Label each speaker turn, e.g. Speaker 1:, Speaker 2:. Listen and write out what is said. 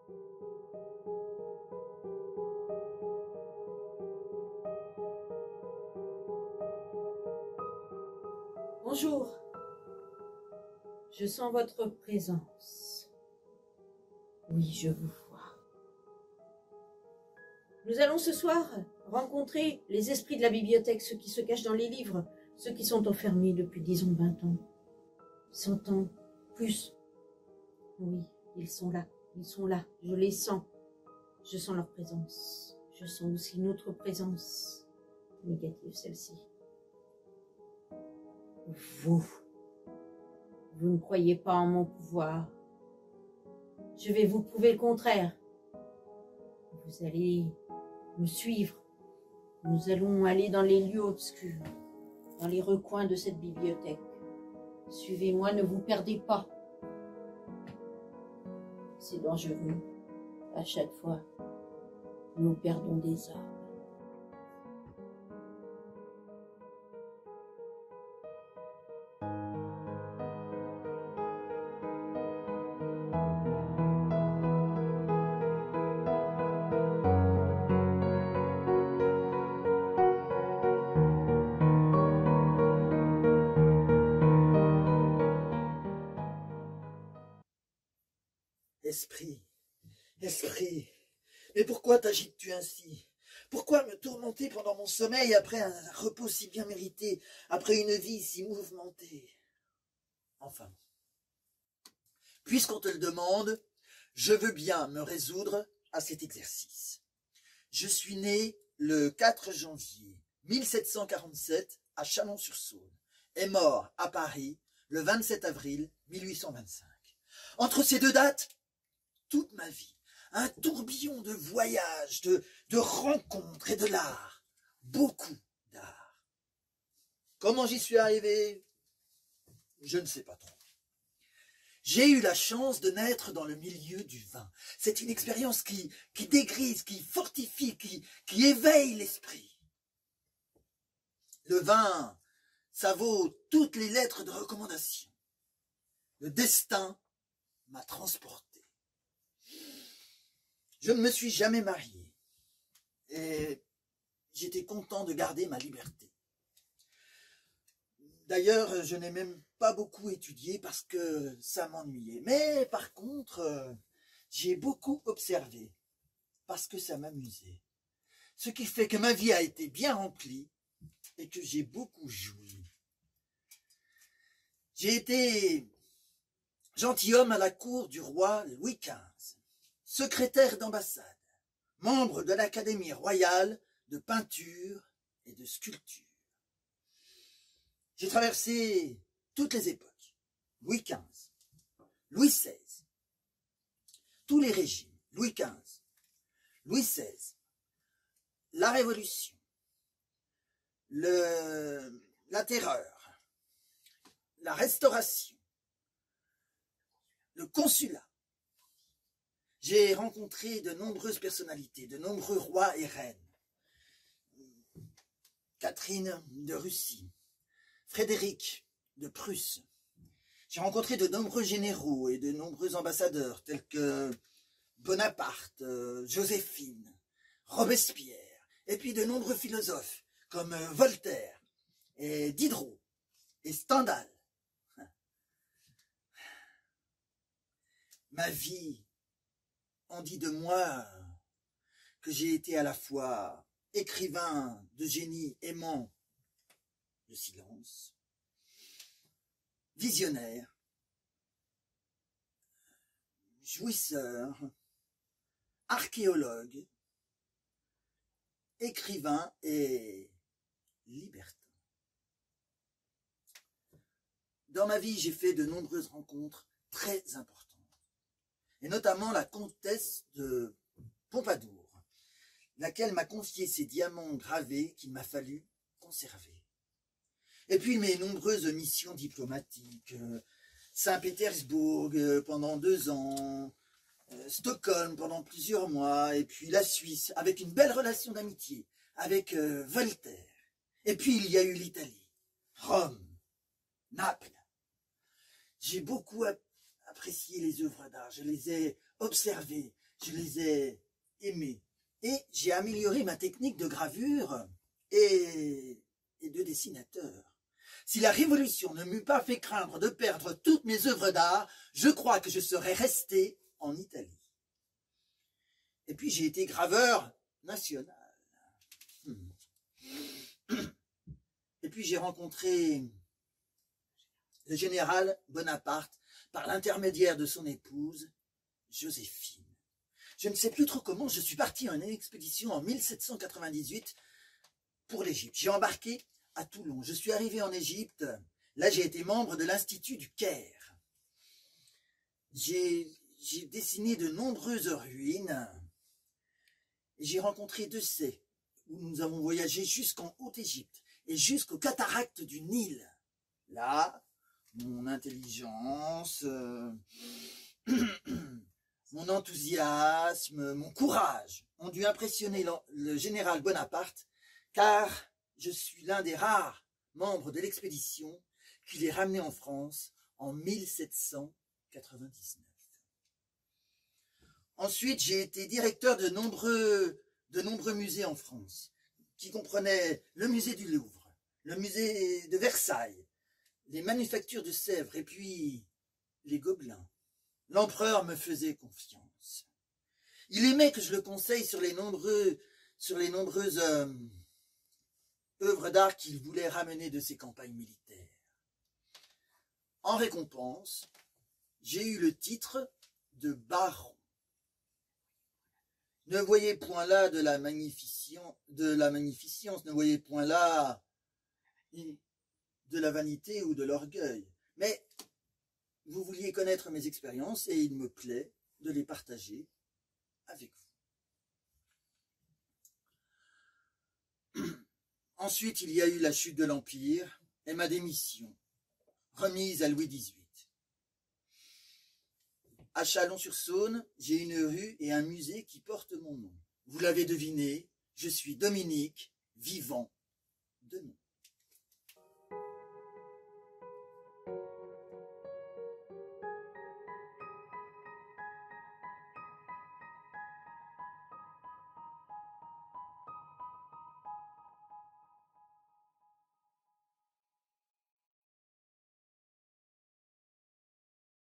Speaker 1: Bonjour, je sens votre présence. Oui, je vous vois. Nous allons ce soir rencontrer les esprits de la bibliothèque, ceux qui se cachent dans les livres, ceux qui sont enfermés depuis 10 ans, 20 ans, 100 ans, plus. Oui, ils sont là, je les sens. Je sens leur présence. Je sens aussi notre présence négative, celle-ci. Vous ne croyez pas en mon pouvoir. Je vais vous prouver le contraire. Vous allez me suivre. Nous allons aller dans les lieux obscurs, dans les recoins de cette bibliothèque. Suivez-moi, ne vous perdez pas. C'est dangereux. À chaque fois, nous perdons des âmes.
Speaker 2: Esprit, esprit, mais pourquoi t'agites-tu ainsi? Pourquoi me tourmenter pendant mon sommeil après un repos si bien mérité, après une vie si mouvementée? Enfin, puisqu'on te le demande, je veux bien me résoudre à cet exercice. Je suis né le 4 janvier 1747 à Chalon-sur-Saône et mort à Paris le 27 avril 1825. Entre ces deux dates, toute ma vie, un tourbillon de voyages, de rencontres et de l'art, beaucoup d'art. Comment j'y suis arrivé? Je ne sais pas trop. J'ai eu la chance de naître dans le milieu du vin. C'est une expérience qui dégrise, qui fortifie, qui éveille l'esprit. Le vin, ça vaut toutes les lettres de recommandation. Le destin m'a transporté. Je ne me suis jamais marié et j'étais content de garder ma liberté. D'ailleurs, je n'ai même pas beaucoup étudié parce que ça m'ennuyait. Mais par contre, j'ai beaucoup observé parce que ça m'amusait. Ce qui fait que ma vie a été bien remplie et que j'ai beaucoup joui. J'ai été gentilhomme à la cour du roi Louis XV. Secrétaire d'ambassade, membre de l'Académie royale de peinture et de sculpture. J'ai traversé toutes les époques, Louis XV, Louis XVI, tous les régimes, Louis XV, Louis XVI, la Révolution, la Terreur, la Restauration, le Consulat. J'ai rencontré de nombreuses personnalités, de nombreux rois et reines. Catherine de Russie, Frédéric de Prusse. J'ai rencontré de nombreux généraux et de nombreux ambassadeurs tels que Bonaparte, Joséphine, Robespierre, et puis de nombreux philosophes comme Voltaire et Diderot et Stendhal. Ma vie, on dit de moi que j'ai été à la fois écrivain de génie aimant le silence, visionnaire, jouisseur, archéologue, écrivain et libertin. Dans ma vie, j'ai fait de nombreuses rencontres très importantes, et notamment la comtesse de Pompadour, laquelle m'a confié ces diamants gravés qu'il m'a fallu conserver. Et puis mes nombreuses missions diplomatiques, Saint-Pétersbourg pendant 2 ans, Stockholm pendant plusieurs mois, et puis la Suisse, avec une belle relation d'amitié avec Voltaire. Et puis il y a eu l'Italie, Rome, Naples. J'ai beaucoup apprécié les œuvres d'art, je les ai observées, Je les ai aimés. Et j'ai amélioré ma technique de gravure et de dessinateur. Si la Révolution ne m'eût pas fait craindre de perdre toutes mes œuvres d'art, je crois que je serais resté en Italie. Et puis j'ai été graveur national. Et puis j'ai rencontré le général Bonaparte par l'intermédiaire de son épouse, Joséphine. Je ne sais plus trop comment, je suis parti en expédition en 1798 pour l'Égypte. J'ai embarqué à Toulon. Je suis arrivé en Égypte. Là, j'ai été membre de l'Institut du Caire. J'ai dessiné de nombreuses ruines. Et j'ai rencontré Desaix, où nous avons voyagé jusqu'en Haute-Égypte et jusqu'aux cataractes du Nil. Là, mon intelligence, mon enthousiasme, mon courage ont dû impressionner le général Bonaparte, car je suis l'un des rares membres de l'expédition qui l'ait ramené en France en 1799. Ensuite, j'ai été directeur de nombreux musées en France, qui comprenaient le musée du Louvre, le musée de Versailles, les manufactures de Sèvres et puis les Gobelins. L'empereur me faisait confiance. Il aimait que je le conseille sur les nombreuses œuvres d'art qu'il voulait ramener de ses campagnes militaires. En récompense, j'ai eu le titre de baron. Ne voyez point là de la magnificence, ne voyez point là de la vanité ou de l'orgueil. Mais vous vouliez connaître mes expériences et il me plaît de les partager avec vous. Ensuite, il y a eu la chute de l'Empire et ma démission, remise à Louis XVIII. À Chalon-sur-Saône, j'ai une rue et un musée qui portent mon nom. Vous l'avez deviné, je suis Dominique, vivant de nom.